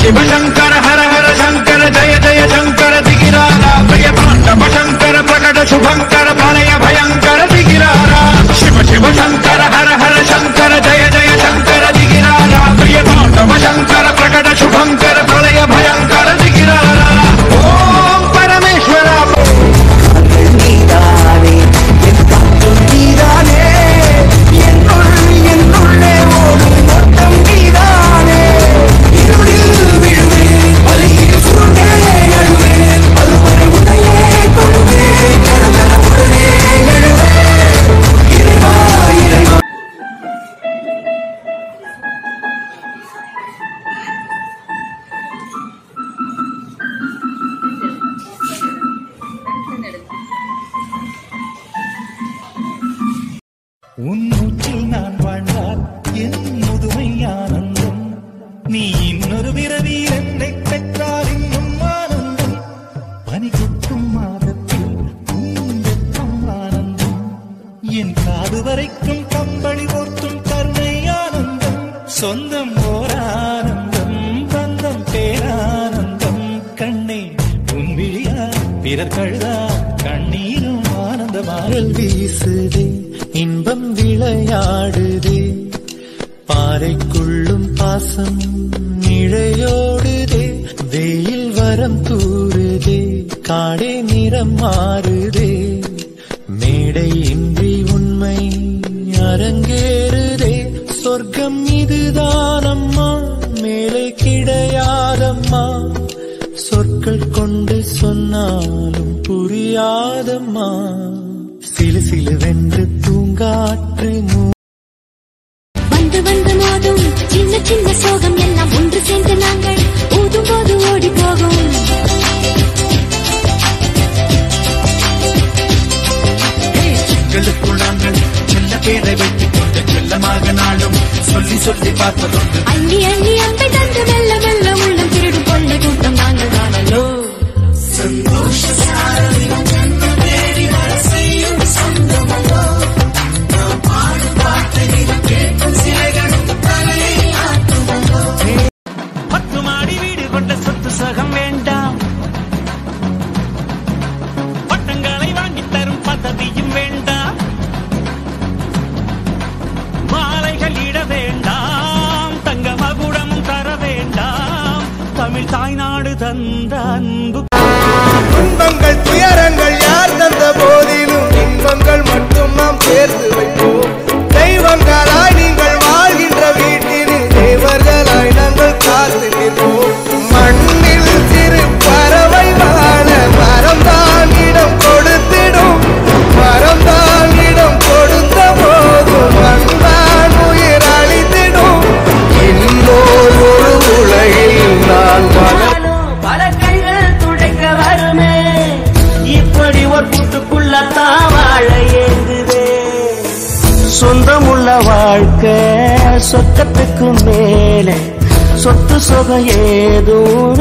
शिव शंकर हर हर शंकर जय जय शंकर दिगिरारा प्रिय तांडव शंकर प्रकट शुभंकर प्रलय भयंकर दिगिरारा शिव शिव शंकर हर हर शंकर जय जय शंकर दिगिरारा प्रिय तांडव शंकर प्रकट शुभंकर प्रलय भयंकर दिगिरारा ओम परमेश्वरा உன்னுச்சில் நான் வாழ்ந்தால் என் முதுமை ஆனந்தம் நீ இன்னொரு பிறவி என்னை பெற்றால் இன்னும் ஆனந்தம் பனி கொட்டும் மாதத்தில் வெப்பம் ஆனந்தம் என் காது வரைக்கும் கம்பளி போர்த்தும் கருணை ஆனந்தம் சொந்தம் ஓர் ஆனந்தம் பந்தம் பேரானந்தம் கண்ணே உன் விழியா பிறர் கழுதா கண்ணீரும் ஆனந்தமாக வீசுதே இன்பம் விளையாடுதே பாறைக்குள்ளும் பாசம் இழையோடுதே வெயில் வரம் தூறுதே காடே நிறம் மாறுதே மேடை இன்றி உண்மை அரங்கேறுதே சொர்க்கம் இதுதானம்மா மேலே கிடையாதம்மா சொற்கள் கொண்டு சொன்னாலும் புரியாதம்மா சிலு சிலுவென்று பூங்காற்று வந்து வந்து மோதும் சின்ன சின்ன சோகம் எல்லாம் ஒன்று சேர்ந்து நாங்கள் ஊதும் போது ஓடி போகும் சிங்களுக்குள் நாங்கள் சின்ன பேரை வைத்துக் கொண்டு செல்லமாக நாளும் சொல்லி சொல்லி பார்ப்பதுண்டு அள்ளி அள்ளி அம்பை தந்து மெல்ல மெல்ல உள்ளம் திருடும் கொள்ளை கூட்டம் நாங்கள் காணலோ சந்தோஷ பத்து மாடி வீடு கொண்ட சொத்து சகம் வேண்டாம் பட்டங்களை வாங்கி தரும் பதவியும் வேண்டாம் மாலைகள் இட வேண்டாம் தங்க மகுடமும் தர வேண்டாம் தமிழ் தாய்நாடு தந்த அன்பு துன்பங்கள் துயரங்கள் யார் தந்த போதிலும் இன்பங்கள் மட்டும் நாம் சேர்த்து வைப்போம் தெய்வங்களாய் நீங்கள் வாழ்கின்ற வீட்டினில் தேவர்களாய் நாங்கள் காத்து நிற்போம் மண்ணில் சிறு பறவை வாழ மரம் தான் இடம் கொடுத்திடும் மரம் தான் இடம் கொடுத்த போதும் மண்தான் உயிர் அளித்திடும் இன்னொரு ஒரு உலகில் நான் பல கைகள் துடைக்க வருமே இப்படி ஒரு கூட்டுக்குள்ளத்தான் வாழ ஏங்குதே சொந்தமுள்ள வாழ்க்கை சொர்க்கத்துக்கு மேலே சொத்து சுகம் ஏதும்